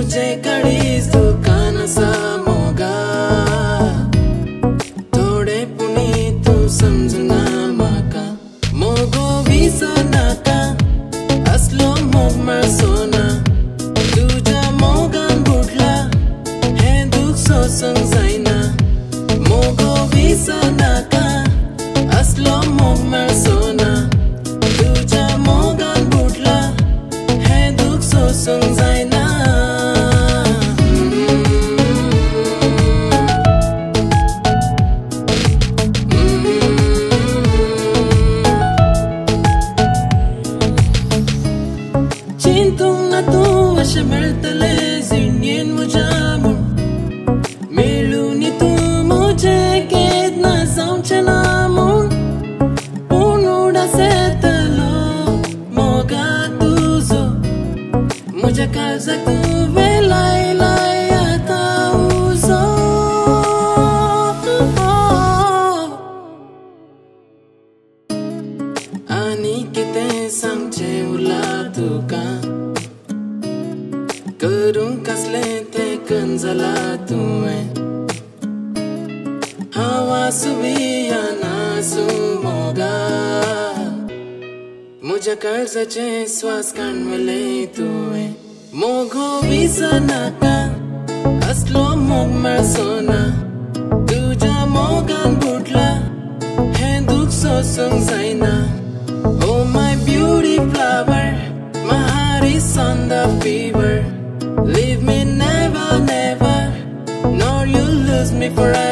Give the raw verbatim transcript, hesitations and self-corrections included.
तुझे कडीच दुकानाचा मोगा थोडे पुणी तू समजना माका मोगो विसनाका असलो मोगमाळ सोना तुझ्या मोगान बुडला हे दुख सोसूंक जायना मोगो विसनाका असलो मोगमाळ सोना तुझ्या मोगान बुडला हे दुख सोसूंक जायना मिळतले जिणेन म्हज्या म्हूण मेळून तूं म्हजें केद ना जावचें ना म्हूण पूण उडास येतलो मोगा तुजो म्हज्या काळजाक तुवें लायलाय आतां उजो आनी कितें सांगचें उरला तुका करूंक कसलें तें कंजला तुवें हांव आसूं बी या नासूं मोगा म्हज्या काळजाचे स्वास काणवले तुवें मोगो विसनाका असलो मोगमाळ सोना तुज्या मोगान बुडला हें दूख सोसूंक जायना oh my beauty flower my heart is on the fever Leave me never, never, nor you'll lose me forever